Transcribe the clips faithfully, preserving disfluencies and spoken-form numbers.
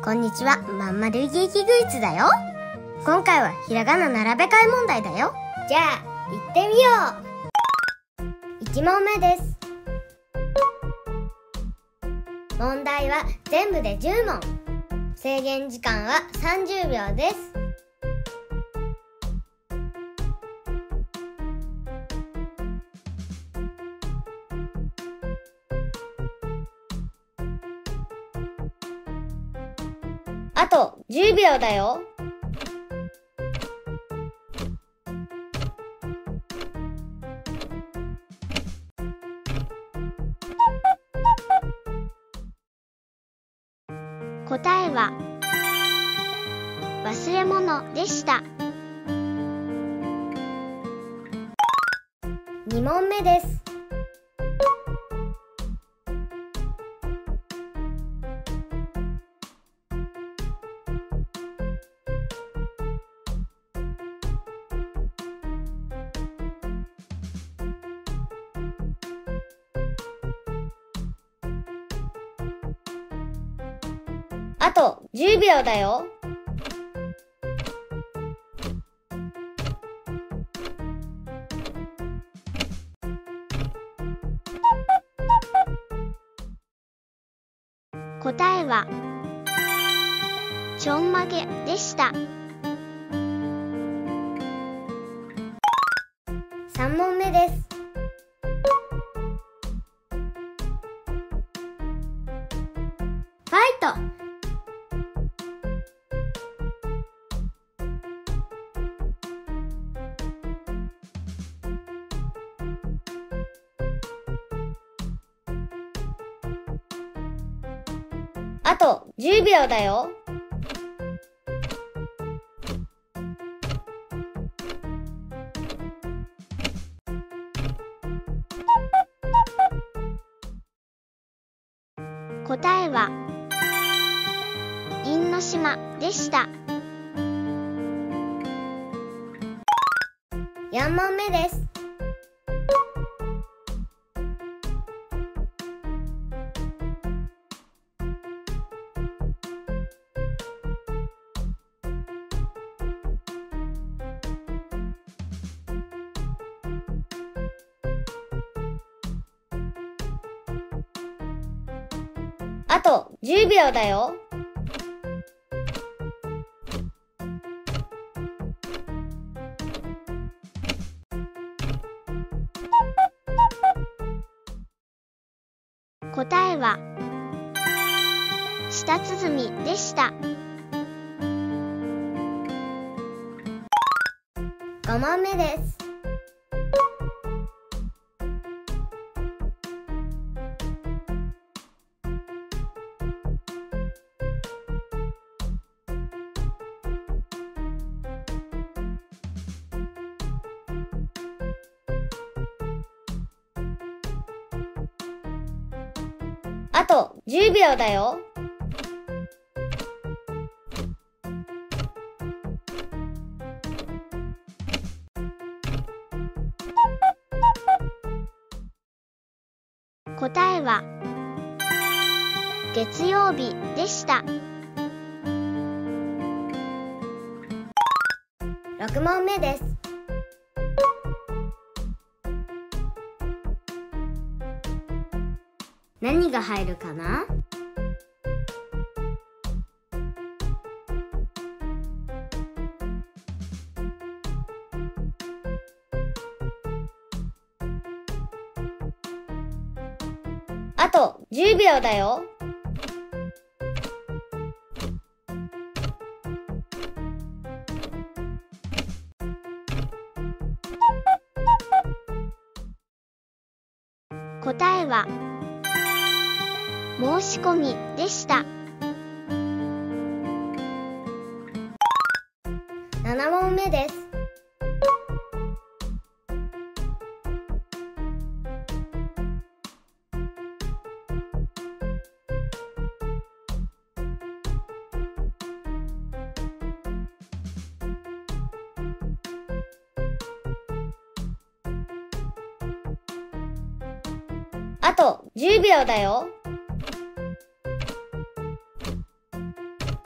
こんにちは、まんまるいけいきクイズだよ。今回はひらがな並べ替え問題だよ。じゃあ行ってみよう。いち問目です。問題は全部でじゅう問。制限時間はさんじゅうびょうです。あとじゅうびょうだよ。答えは忘れ物でした。に問目です。あとじゅうびょうだよ。答えはちょんまげでした。さん問目です。ファイト。あとじゅうびょうだよ。答えは因島でした。よん問目です。あとじゅうびょうだよ。答えは舌鼓でした。ご問目です。あとじゅうびょうだよ。答えは月曜日でした。ろく問目です。何が入るかな？あとじゅうびょうだよ。答えは申し込みでした。なな問目です。あとじゅうびょうだよ。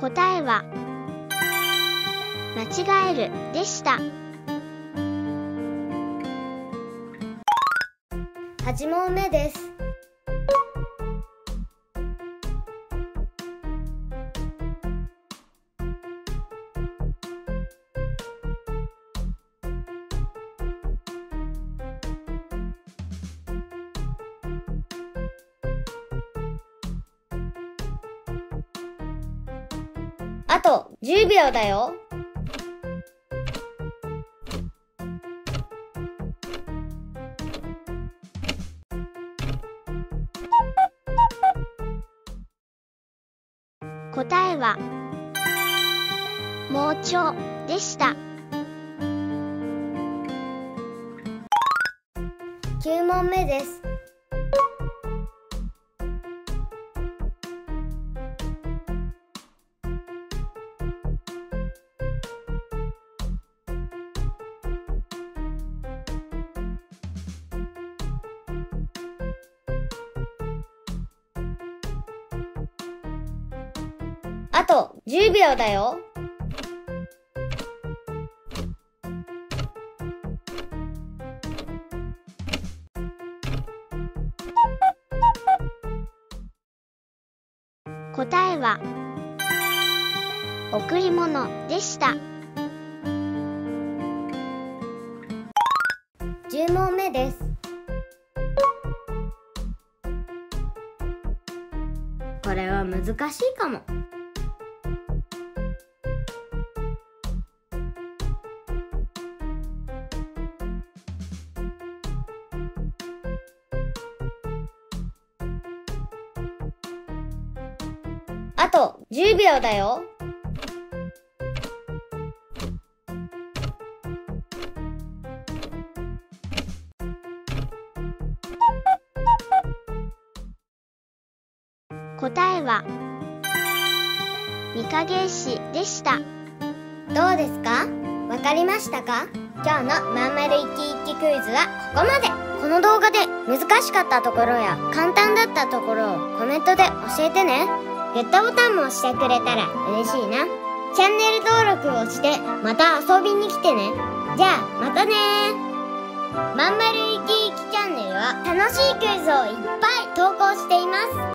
答えは間違えるでした。 はち問目です。あとじゅうびょうだよ。 答えは盲腸でした。 きゅう問目です。あとじゅうびょうだよ。 答えは贈り物でした。 じゅう問目です。これは難しいかも。あとじゅうびょうだよ。 答えは御影石でした。 どうですか？わかりましたか？今日のまんまるいきいきクイズはここまで。この動画で難しかったところや簡単だったところをコメントで教えてね。グッドボタンも押してくれたら嬉しいな。チャンネル登録をしてまた遊びに来てね。じゃあまたねー。まんまるいきいきチャンネルは楽しいクイズをいっぱい投稿しています。